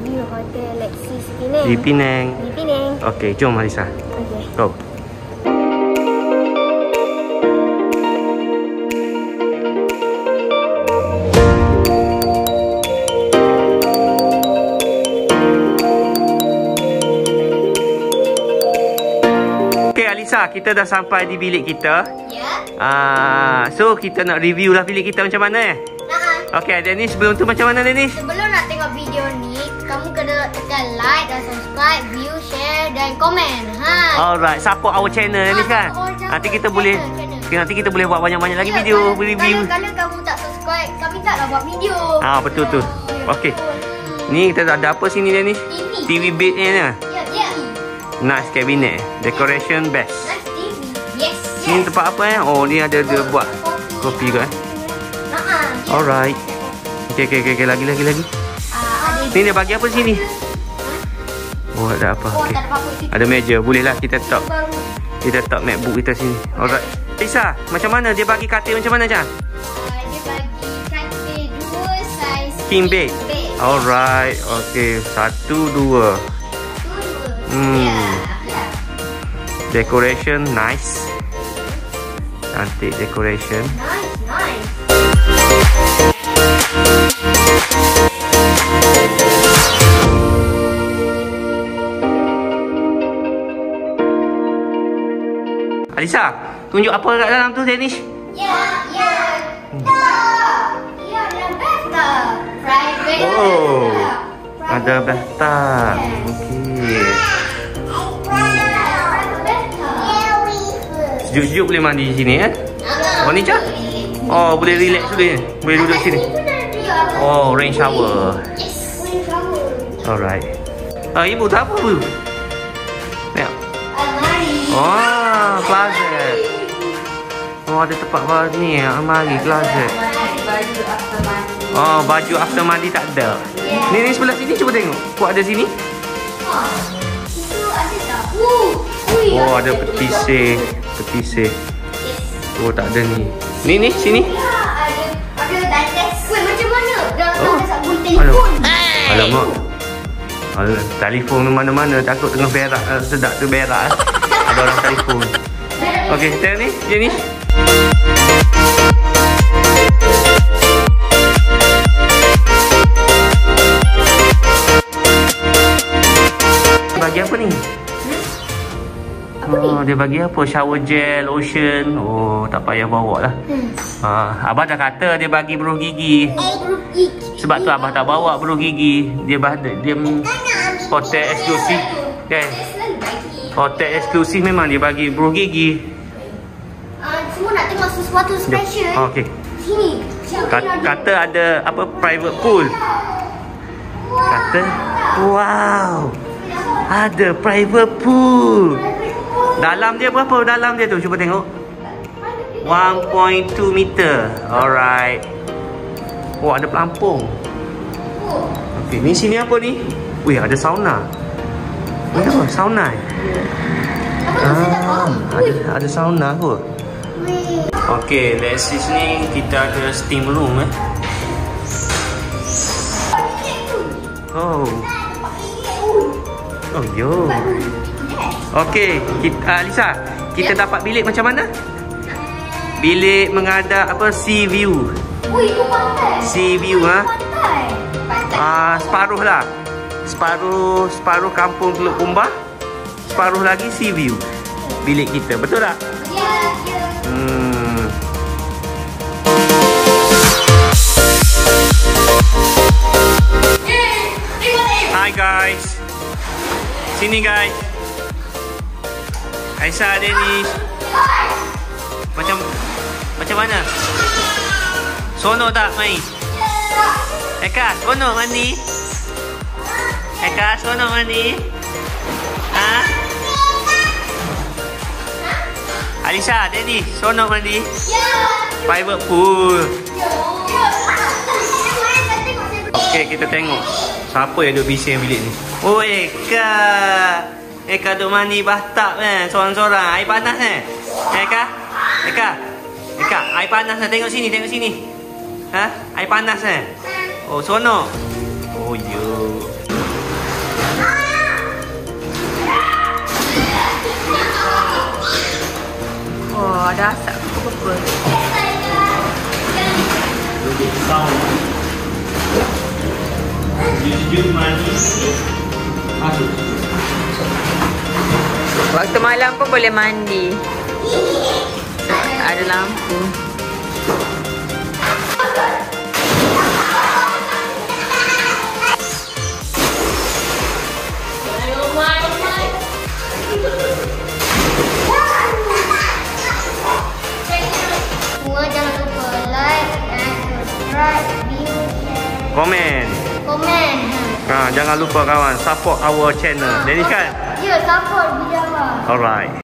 review hotel Lexis Penang. Di Penang. Di Penang. Okey, jom Alisa. Okey. Go. Okey Alisa, kita dah sampai di bilik kita. Ya. So kita nak review lah bilik kita macam mana Okey, Dennis, sebelum tu macam mana Dennis? Sebelum nak tengok video ni, kamu kena tekan like dan subscribe, view, share dan komen. Alright, support our channel Dennis kan? Nanti kita boleh buat banyak-banyak lagi video review. Kalau kamu tak subscribe, kami taklah buat video. Betul tu. Okey. Ni kita ada apa sini Dennis? TV bed ni. Ya. Nice cabinet. Decoration best. Nice TV. Yes. Ni tempat apa Oh, ni ada dia buat kopi ke Alright. Okey, lagi. Ni dia bagi apa sini? Oh, ada apa? Okey. Ada meja. Bolehlah kita tak MacBook kita sini. Alright. Lisa, macam mana dia bagi katil macam mana Chan? Dia bagi katil 2 saiz King bed. Alright. Okey, 1, 2. Decoration nice. Cantik decoration. Nice. Alisa, tunjuk apa kat dalam tu Dennis? Ya. Ya, ada bathtub. Private. Ada bathtub. Okey. Sejuk-sejuk boleh mandi di sini Oh ni Cak? Oh, boleh relax dulu Boleh duduk sini. Oh, rain shower. Yes, rain shower. Alright. Ibu tak apa bu? Tengok. Almari. Closet. Ada tempat ni almari, closet. Baju after mandi tak ada. Ni sebelah sini cuba tengok. Kau ada sini? Itu ada tak? Ada petisir. Tak ada ni. Ni sini. Ada dice. Macam mana? Dalam ada sabun telefon. Alamak. Telefon mana-mana takut tengah berak sedap tu berak. Ada orang telefon. Okey, tengok ni, dia ni. Bagi apa ni? Dia bagi apa? Shower gel, lotion. Tak payah bawa lah. Abah dah kata dia bagi beruh gigi. Sebab tu Abah tak bawa beruh gigi. Dia hotel eksklusif. Hotel eksklusif memang dia bagi beruh gigi. Semua nak tengok sesuatu special. Okey. Sini. Kata ada apa private pool. Kata wow. Ada private pool. Dalam dia berapa? Dalam dia tu cuba tengok. 1.2 meter. Alright. Ada pelampung. Okey, ni sini apa ni? Wih, ada sauna. Ni apa? Sauna. Ada sauna kot. Okey, Lexis ni kita ada steam room yo. Okey, Alisa, kita dapat bilik macam mana? Bilik menghadap sea view. Itu pantai. Sea view Pantai. Separuh lah. Separuh kampung Teluk Kumbah. Separuh lagi sea view. Bilik kita, betul tak? Ya. Hi guys. Sini guys. Aisyah, Dennis. Macam mana? Seronok tak main? Eka, seronok mandi? Eka, seronok mandi? Alisa, Dennis, seronok mandi? Private pool. Okey, kita tengok siapa yang duduk bising bilik ni. Oh, Eka duduk mandi bathtub sorang-sorang. Air panas Eka, air panas tengok sini. Air panas Oh, seronok. Oh, yo. Waktu malam pun boleh mandi. Ada lampu. Semua jangan lupa like and subscribe, view, share. Komen. Jangan lupa kawan, support our channel. Danish kan? Ya, support video abang. Alright.